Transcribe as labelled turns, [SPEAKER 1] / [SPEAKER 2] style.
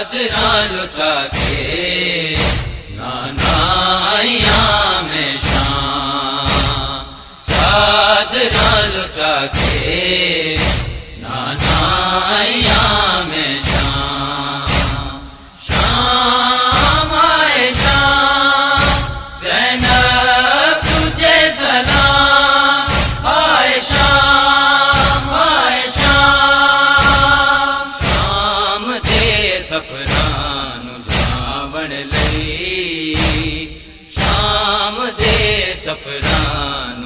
[SPEAKER 1] चादरा लुटा के नानाइया में शाम, चादरा लुटा के नानाइया में शाम। शाम आए शाम ज़ैनब तुझे सलाम, आए शाम आए शाम। शाम दे सफरान जावण लई, शाम दे सफरान